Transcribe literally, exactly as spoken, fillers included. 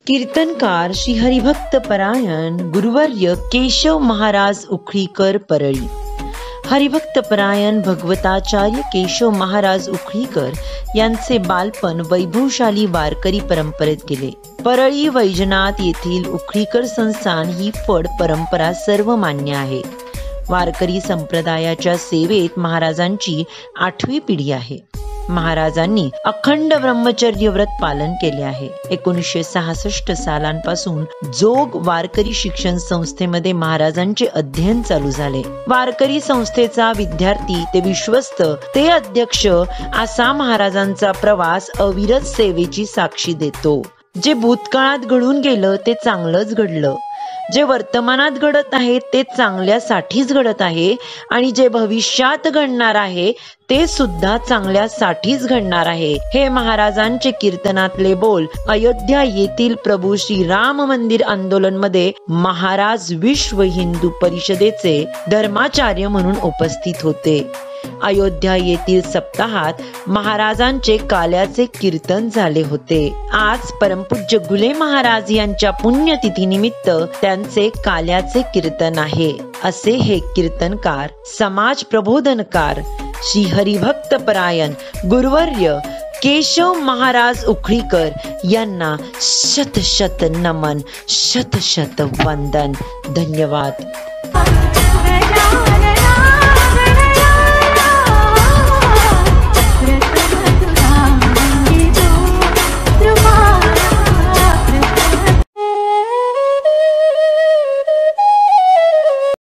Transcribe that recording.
कीर्तनकार श्री हरिभक्त परायण गुरुवर्य केशव महाराज उखळीकर परळी। हरिभक्त परायण भगवताचार्य केशव महाराज उखळीकर यांचे बालपण वैभवशाली वारकरी परंपरेत गेले। परळी वैजनाथ येथील उखळीकर संस्थान ही फड परंपरा सर्वमान्य आहे। वारकरी संप्रदायाच्या सेवेत महाराजांची आठवी पिढी आहे। महाराजांनी अखंड ब्रह्मचर्य व्रत पालन केले आहे। एकोणीसशे सहासष्ट सालांपासून जोग वारकरी शिक्षण संस्थेमध्ये महाराजांचे अध्ययन चालू झाले। वारकरी संस्थेचा विद्यार्थी ते विश्वस्त ते अध्यक्ष असा महाराजांचा प्रवास अविरत सेवेची साक्षी देतो। जे भूतकाळात घडून गेलं ते चांगलंच घडलं, जे वर्तमानात घडत आहे ते चांगल्यासाठीच घडत आहे आणि जे भविष्यात घडणार आहे ते सुद्धा चांगल्यासाठीच घडणार आहे। हे महाराजांचे कीर्तनातले बोल अयोध्या येथील प्रभू श्री राम मंदिर आंदोलन मध्ये महाराज विश्व हिंदू परिषदेचे धर्माचार्य म्हणून उपस्थित होते। अयोध्या येथील सप्ताहात महाराजांचे काल्याचे कीर्तन झाले होते। आज परमपूज्य घुले महाराज यांच्या पुण्यतिथी निमित्त त्यांचे काल्याचे कीर्तन आहे। असे हे कीर्तनकार समाज प्रबोधनकार श्री हरिभक्त परायण गुरुवर्य केशव महाराज उखळीकर यांना शत शत नमन, शत शत वंदन। धन्यवाद।